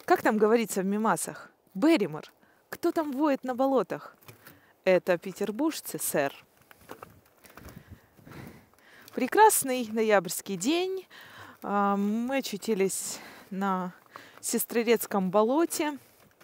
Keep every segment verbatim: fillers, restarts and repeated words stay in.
Как там говорится в мемасах? Берримор. Кто там воет на болотах? Это петербуржцы, сэр. Прекрасный ноябрьский день. Мы очутились на Сестрорецком болоте.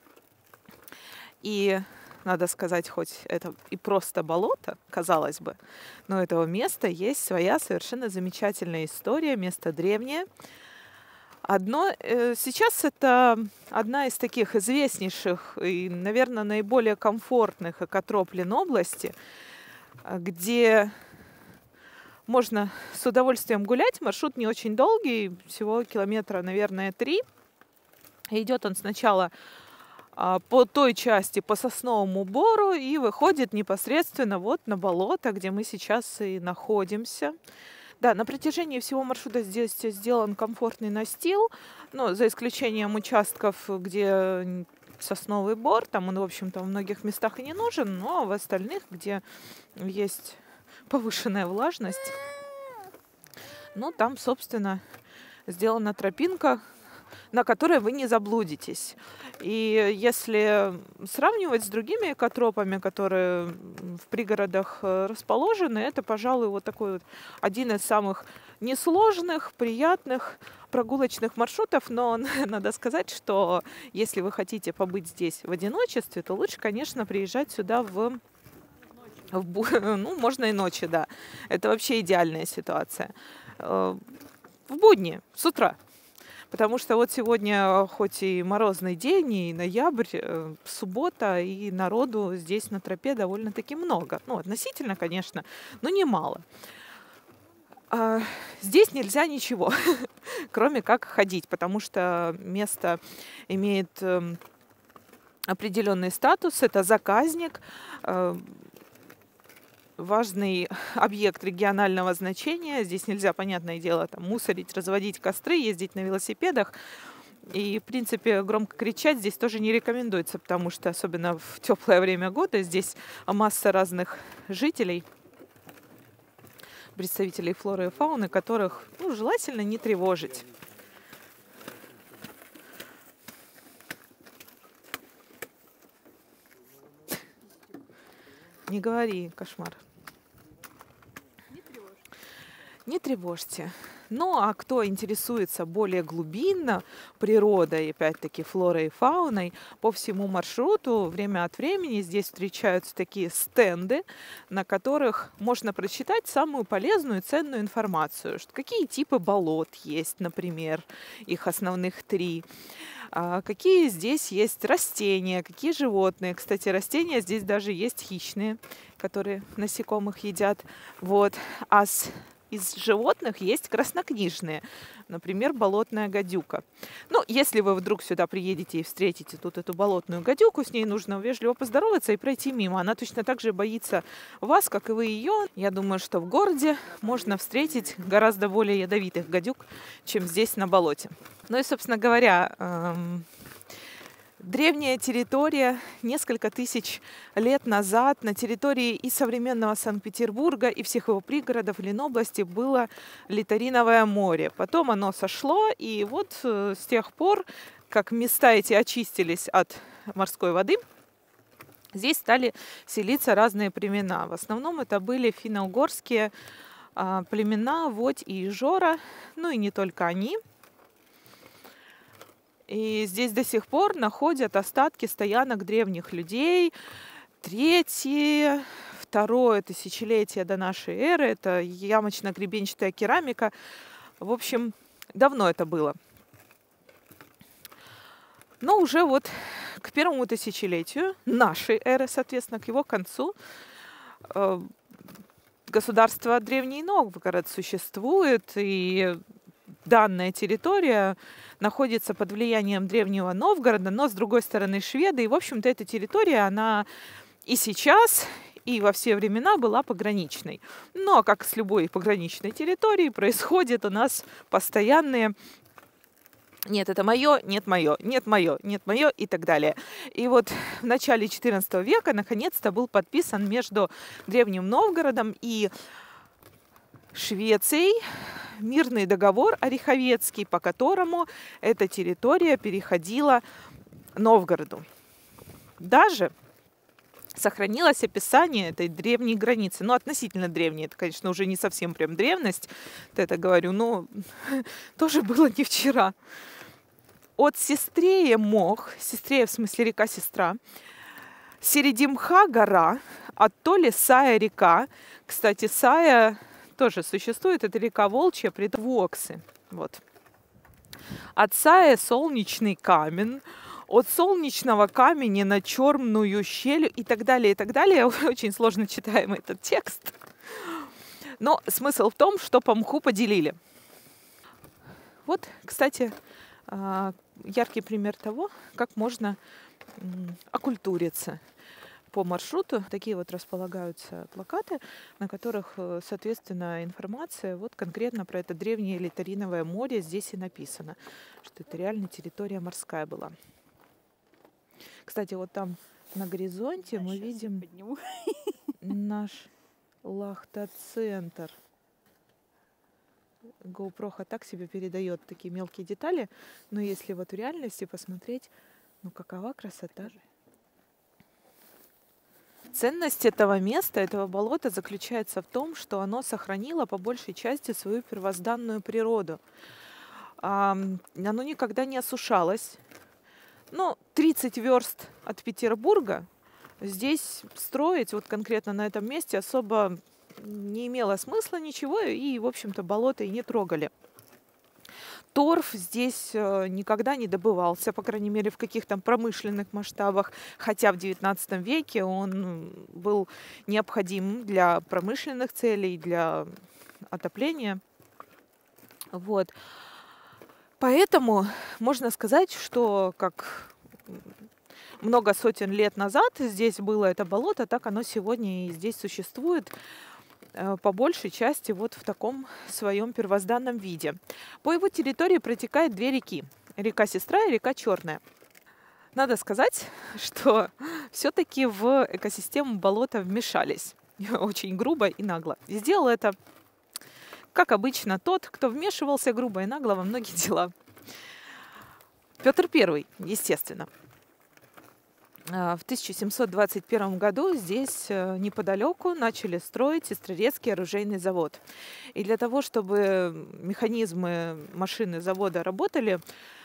И, надо сказать, хоть это и просто болото, казалось бы, но у этого места есть своя совершенно замечательная история, место древнее. Одно, сейчас это одна из таких известнейших и, наверное, наиболее комфортных экотроп Ленобласти, где можно с удовольствием гулять. Маршрут не очень долгий, всего километра, наверное, три. Идет он сначала по той части, по Сосновому Бору, и выходит непосредственно вот на болото, где мы сейчас и находимся. Да, на протяжении всего маршрута здесь сделан комфортный настил, но за исключением участков, где Сосновый Бор, там он, в общем-то, в многих местах и не нужен, но в остальных, где есть повышенная влажность, ну, там, собственно, сделана тропинка, на которой вы не заблудитесь. И если сравнивать с другими экотропами, которые в пригородах расположены, это, пожалуй, вот такой вот один из самых несложных, приятных прогулочных маршрутов. Но надо сказать, что если вы хотите побыть здесь в одиночестве, то лучше, конечно, приезжать сюда в... в ну, можно и ночью, да. Это вообще идеальная ситуация. В будни, с утра. Потому что вот сегодня хоть и морозный день, и ноябрь, суббота, и народу здесь на тропе довольно-таки много. Ну, относительно, конечно, но немало. А здесь нельзя ничего, кроме как ходить, потому что место имеет определенный статус. Это заказник, важный объект регионального значения. Здесь нельзя, понятное дело, там, мусорить, разводить костры, ездить на велосипедах. И, в принципе, громко кричать здесь тоже не рекомендуется, потому что, особенно в теплое время года, здесь масса разных жителей, представителей флоры и фауны, которых, ну, желательно не тревожить. Не говори, кошмар. Не тревожьте. Ну, а кто интересуется более глубинно природой, опять-таки, флорой и фауной, по всему маршруту время от времени здесь встречаются такие стенды, на которых можно прочитать самую полезную и ценную информацию. Какие типы болот есть, например, их основных три. Какие здесь есть растения, какие животные. Кстати, растения здесь даже есть хищные, которые насекомых едят. Вот. А с Из животных есть краснокнижные, например, болотная гадюка. Ну, если вы вдруг сюда приедете и встретите тут эту болотную гадюку, с ней нужно вежливо поздороваться и пройти мимо. Она точно так же боится вас, как и вы ее. Я думаю, что в городе можно встретить гораздо более ядовитых гадюк, чем здесь на болоте. Ну и, собственно говоря, эм... древняя территория, несколько тысяч лет назад на территории и современного Санкт-Петербурга, и всех его пригородов Ленобласти было Литариновое море. Потом оно сошло, и вот с тех пор, как места эти очистились от морской воды, здесь стали селиться разные племена. В основном это были финно-угорские а, племена Водь и Ижора, ну и не только они. И здесь до сих пор находят остатки стоянок древних людей. Третье, второе тысячелетие до нашей эры. Это ямочно-гребенчатая керамика. В общем, давно это было. Но уже вот к первому тысячелетию нашей эры, соответственно, к его концу, государство Древний Новгород существует, и данная территория находится под влиянием Древнего Новгорода, но с другой стороны шведы. И, в общем-то, эта территория, она и сейчас, и во все времена была пограничной. Но, как с любой пограничной территорией, происходят у нас постоянные «нет, это мое», «нет, мое», «нет, мое», «нет, мое» и так далее. И вот в начале четырнадцатого века наконец-то был подписан между Древним Новгородом и Швецией мирный договор Ореховецкий, по которому эта территория переходила Новгороду. Даже сохранилось описание этой древней границы. Ну, относительно древней. Это, конечно, уже не совсем прям древность, это говорю, но тоже было не вчера. От Сестрея мох, Сестрея в смысле река Сестра, Середимха гора, от Толи Сая река. Кстати, Сая тоже существует, это река Волчья, при Воксы. Вот. От Сая солнечный камень, от солнечного камня на черную щель и так далее, и так далее. Очень сложно читаемый этот текст. Но смысл в том, что по мху поделили. Вот, кстати, яркий пример того, как можно окультуриться. По маршруту такие вот располагаются плакаты, на которых, соответственно, информация вот конкретно про это древнее Литариновое море здесь и написано, что это реально территория морская была. Кстати, вот там на горизонте а мы видим наш Лахта-центр. GoPro так себе передает такие мелкие детали, но если вот в реальности посмотреть, ну какова красота. Ценность этого места, этого болота заключается в том, что оно сохранило по большей части свою первозданную природу. Оно никогда не осушалось. Ну, тридцать верст от Петербурга здесь строить, вот конкретно на этом месте, особо не имело смысла ничего, и, в общем-то, болото и не трогали. Торф здесь никогда не добывался, по крайней мере, в каких-то промышленных масштабах, хотя в девятнадцатом веке он был необходим для промышленных целей, для отопления. Вот. Поэтому можно сказать, что как много сотен лет назад здесь было это болото, так оно сегодня и здесь существует по большей части вот в таком своем первозданном виде. По его территории протекает две реки. Река Сестра и река Черная. Надо сказать, что все-таки в экосистему болота вмешались. Очень грубо и нагло. И сделал это, как обычно, тот, кто вмешивался грубо и нагло во многие дела. Петр Первый, естественно. В тысяча семьсот двадцать первом году здесь неподалеку начали строить Сестрорецкий оружейный завод. И для того, чтобы механизмы машины завода работали,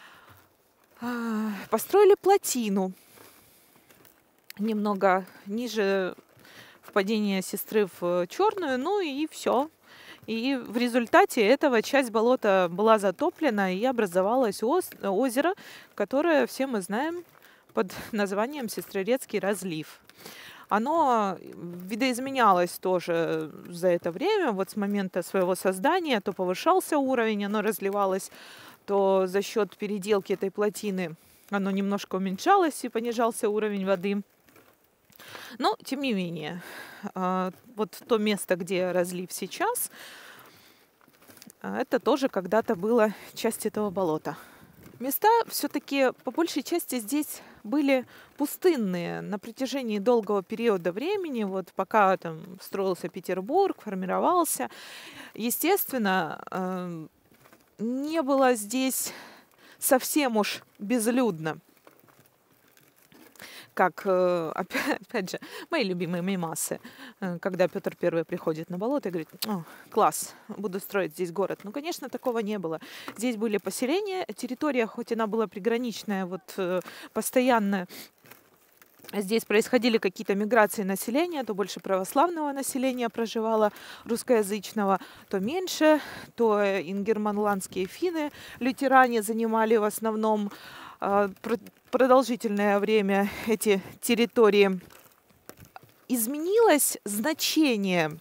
построили плотину немного ниже впадения Сестры в Черную, ну и все. И в результате этого часть болота была затоплена и образовалось озеро, которое все мы знаем под названием Сестрорецкий разлив. Оно видоизменялось тоже за это время, вот с момента своего создания, то повышался уровень, оно разливалось, то за счет переделки этой плотины оно немножко уменьшалось и понижался уровень воды. Но, тем не менее, вот то место, где разлив сейчас, это тоже когда-то было часть этого болота. Места все-таки по большей части здесь были пустынные на протяжении долгого периода времени, вот пока там строился Петербург, формировался. Естественно, не было здесь совсем уж безлюдно. Как, опять, опять же, мои любимые мемасы, когда Петр Первый приходит на болото и говорит: «О, класс, буду строить здесь город». Ну, конечно, такого не было. Здесь были поселения, территория, хоть она была приграничная, вот постоянно здесь происходили какие-то миграции населения, то больше православного населения проживало, русскоязычного, то меньше, то ингерманландские финны, лютеране занимали в основном продолжительное время эти территории. Изменилось значение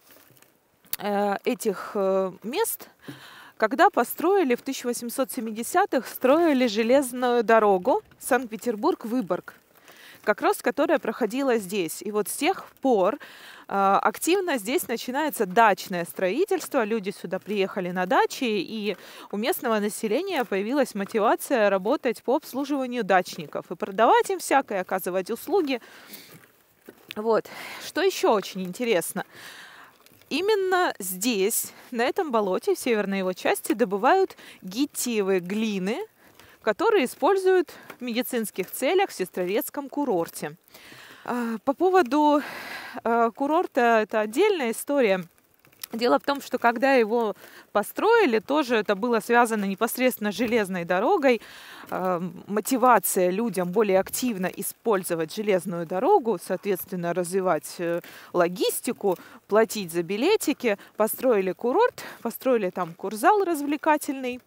этих мест, когда построили в тысяча восемьсот семидесятых строили железную дорогу Санкт-Петербург-Выборг, как раз которая проходила здесь. И вот с тех пор активно здесь начинается дачное строительство. Люди сюда приехали на дачи, и у местного населения появилась мотивация работать по обслуживанию дачников и продавать им всякое, оказывать услуги. Вот. Что еще очень интересно. Именно здесь, на этом болоте, в северной его части, добывают гиттиевые глины, которые используют в медицинских целях в Сестрорецком курорте. По поводу курорта это отдельная история. Дело в том, что когда его построили, тоже это было связано непосредственно с железной дорогой. Мотивация людям более активно использовать железную дорогу, соответственно, развивать логистику, платить за билетики. Построили курорт, построили там курзал развлекательный.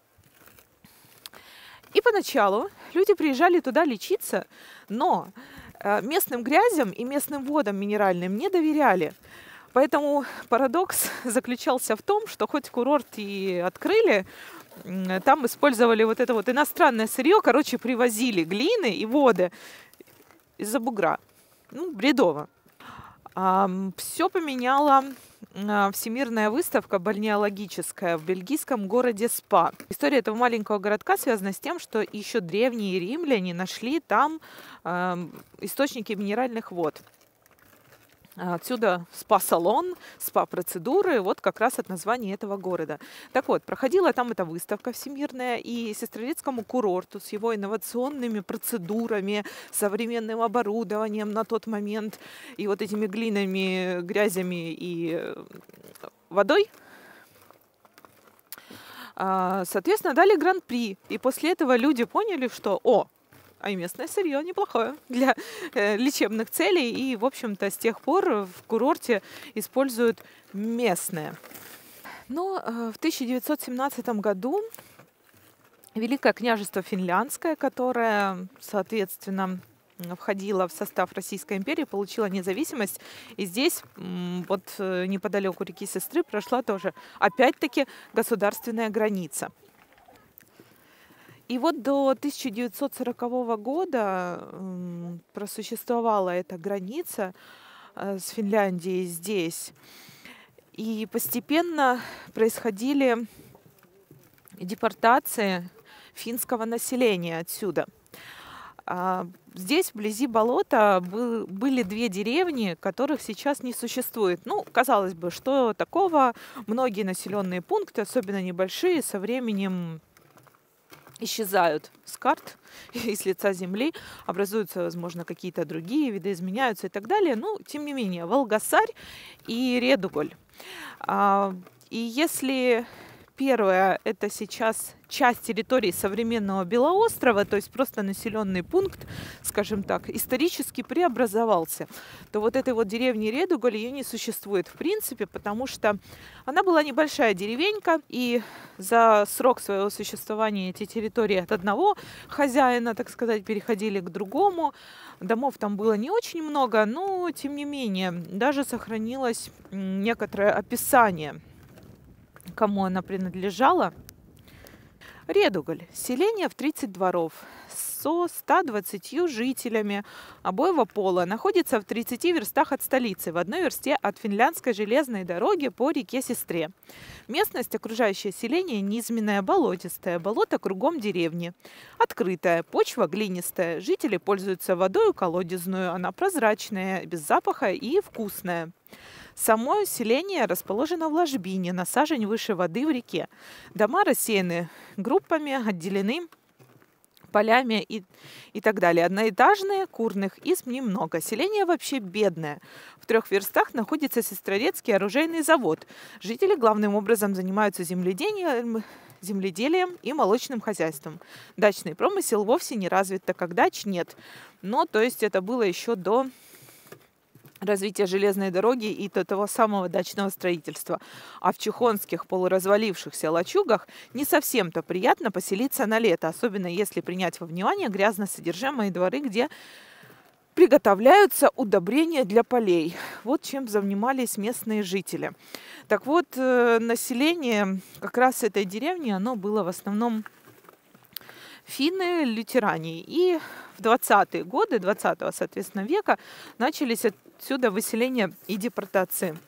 И поначалу люди приезжали туда лечиться, но местным грязям и местным водам минеральным не доверяли. Поэтому парадокс заключался в том, что хоть курорт и открыли, там использовали вот это вот иностранное сырье, короче, привозили глины и воды из-за бугра. Ну, бредово. А, все поменяла всемирная выставка бальнеологическая в бельгийском городе Спа. История этого маленького городка связана с тем, что еще древние римляне нашли там э, источники минеральных вод. Отсюда спа-салон, спа-процедуры, вот как раз от названия этого города. Так вот, проходила там эта выставка всемирная, и Сестрорецкому курорту с его инновационными процедурами, современным оборудованием на тот момент, и вот этими глинами, грязями и водой, соответственно, дали гран-при. И после этого люди поняли, что «О, а и местное сырье неплохое для э, лечебных целей». И, в общем-то, с тех пор в курорте используют местное. Но э, в тысяча девятьсот семнадцатом году Великое княжество Финляндское, которое, соответственно, входило в состав Российской империи, получило независимость. И здесь, вот неподалеку реки Сестры, прошла тоже, опять-таки, государственная граница. И вот до тысяча девятьсот сорокового года просуществовала эта граница с Финляндией здесь. И постепенно происходили депортации финского населения отсюда. Здесь, вблизи болота, были две деревни, которых сейчас не существует. Ну, казалось бы, что такого? Многие населенные пункты, особенно небольшие, со временем исчезают с карт и с лица земли, образуются, возможно, какие-то другие, видоизменяются и так далее. Но, тем не менее, Волгасарь и Редуголь. И если первое — это сейчас часть территории современного Белоострова, то есть просто населенный пункт, скажем так, исторически преобразовался, то вот этой вот деревни Редуголь, ее не существует в принципе, потому что она была небольшая деревенька, и за срок своего существования эти территории от одного хозяина, так сказать, переходили к другому. Домов там было не очень много, но тем не менее даже сохранилось некоторое описание, кому она принадлежала. Редуголь. Селение в тридцать дворов со ста двадцатью жителями обоего пола. Находится в тридцати верстах от столицы, в одной версте от финляндской железной дороги по реке Сестре. Местность, окружающее селение, низменная, болотистая, болото кругом деревни. Открытая, почва глинистая. Жители пользуются водой колодезную, она прозрачная, без запаха и вкусная. Само селение расположено в ложбине, на сажень выше воды в реке. Дома рассеяны группами, отделены полями и, и так далее. Одноэтажные, курных изб немного. Селение вообще бедное. В трех верстах находится Сестрорецкий оружейный завод. Жители главным образом занимаются земледением, земледелием и молочным хозяйством. Дачный промысел вовсе не развит, так как дач нет. Но, то есть, это было еще до развития железной дороги и до того самого дачного строительства. А в чухонских полуразвалившихся лачугах не совсем-то приятно поселиться на лето, особенно если принять во внимание грязно содержимые дворы, где приготовляются удобрения для полей. Вот чем занимались местные жители. Так вот, население как раз этой деревни, оно было в основном финны, лютеране. И в двадцатые годы, двадцатого, соответственно, века начались отсюда выселения и депортации.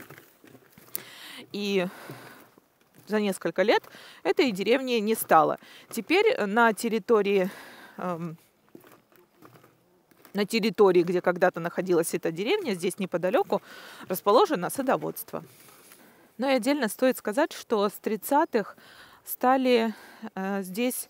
И за несколько лет этой деревни не стало. Теперь на территории э, на территории, где когда-то находилась эта деревня, здесь неподалеку, расположено садоводство. Но и отдельно стоит сказать, что с тридцатых стали э, здесь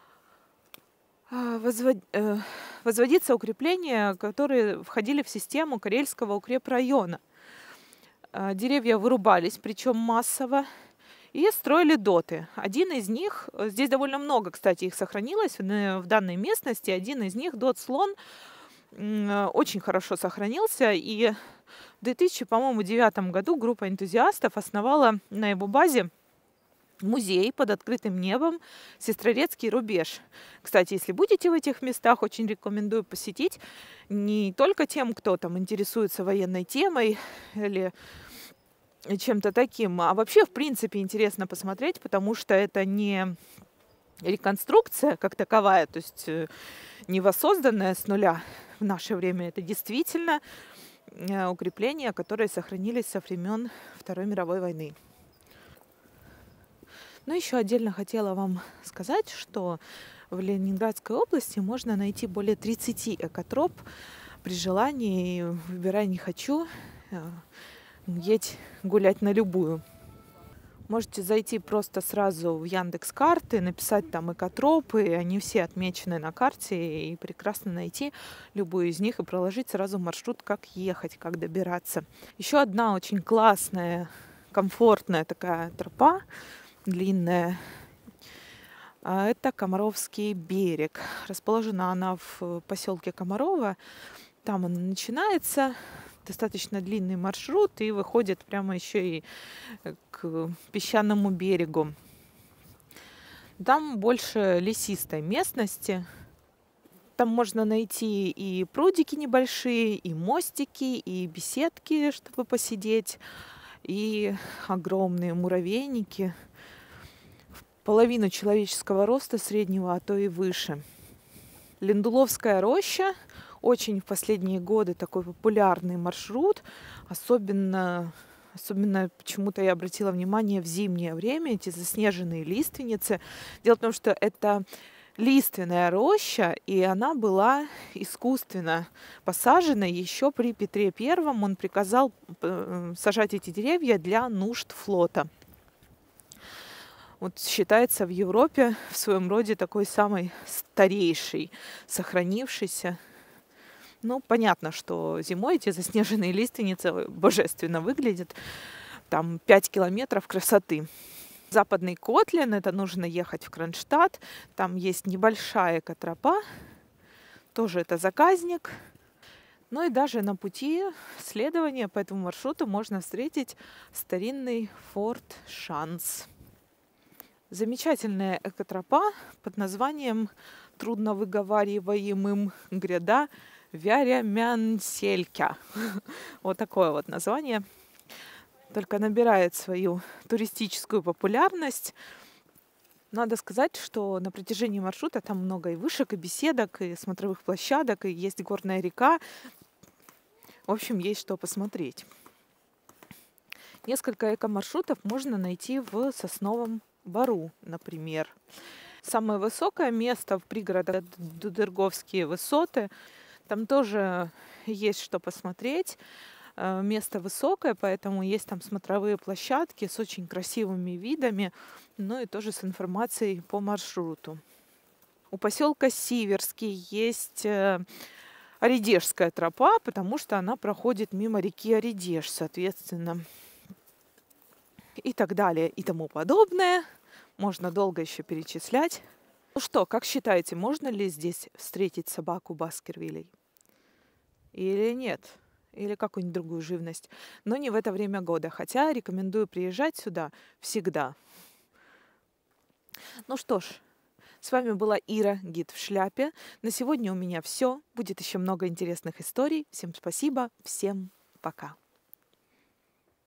э, возвод, э, возводиться укрепления, которые входили в систему Карельского укрепрайона. Э, деревья вырубались, причем массово, и строили доты. Один из них, здесь довольно много, кстати, их сохранилось в данной местности, один из них, дот «Слон», очень хорошо сохранился, и в две тысячи девятом году группа энтузиастов основала на его базе музей под открытым небом «Сестрорецкий рубеж». Кстати, если будете в этих местах, очень рекомендую посетить не только тем, кто там интересуется военной темой или чем-то таким, а вообще, в принципе, интересно посмотреть, потому что это не реконструкция как таковая, то есть не воссозданная с нуля в наше время. Это действительно укрепления, которые сохранились со времен Второй мировой войны. Но еще отдельно хотела вам сказать, что в Ленинградской области можно найти более тридцати экотроп при желании. Выбирай не хочу, едь гулять на любую. Можете зайти просто сразу в Яндекс.Карты, написать там экотропы, они все отмечены на карте, и прекрасно найти любую из них и проложить сразу маршрут, как ехать, как добираться. Еще одна очень классная, комфортная такая тропа, длинная, это Комаровский берег. Расположена она в поселке Комарово, там она начинается. Достаточно длинный маршрут и выходит прямо еще и к песчаному берегу. Там больше лесистой местности. Там можно найти и прудики небольшие, и мостики, и беседки, чтобы посидеть, и огромные муравейники. Половину человеческого роста среднего, а то и выше. Лендуловская роща. Очень в последние годы такой популярный маршрут. Особенно, особенно почему-то я обратила внимание в зимнее время, эти заснеженные лиственницы. Дело в том, что это лиственная роща, и она была искусственно посажена еще при Петре Первом. Он приказал сажать эти деревья для нужд флота. Вот считается в Европе в своем роде такой самый старейший, сохранившийся. Ну, понятно, что зимой эти заснеженные лиственницы божественно выглядят. Там пять километров красоты. Западный Котлин, это нужно ехать в Кронштадт. Там есть небольшая экотропа. Тоже это заказник. Ну и даже на пути следования по этому маршруту можно встретить старинный форт Шанс. Замечательная экотропа под названием трудновыговариваемым гряда Вярямянселька. Вот такое вот название. Только набирает свою туристическую популярность. Надо сказать, что на протяжении маршрута там много и вышек, и беседок, и смотровых площадок, и есть горная река. В общем, есть что посмотреть. Несколько эко-маршрутов можно найти в Сосновом Бору, например. Самое высокое место в пригороде Дудерговские высоты. Там тоже есть что посмотреть. Место высокое, поэтому есть там смотровые площадки с очень красивыми видами, ну и тоже с информацией по маршруту. У поселка Сиверский есть Оредежская тропа, потому что она проходит мимо реки Оредеж, соответственно. И так далее, и тому подобное. Можно долго еще перечислять. Ну что, как считаете, можно ли здесь встретить собаку Баскервилей? Или нет? Или какую-нибудь другую живность? Но не в это время года. Хотя рекомендую приезжать сюда всегда. Ну что ж, с вами была Ира, гид в шляпе. На сегодня у меня все. Будет еще много интересных историй. Всем спасибо. Всем пока.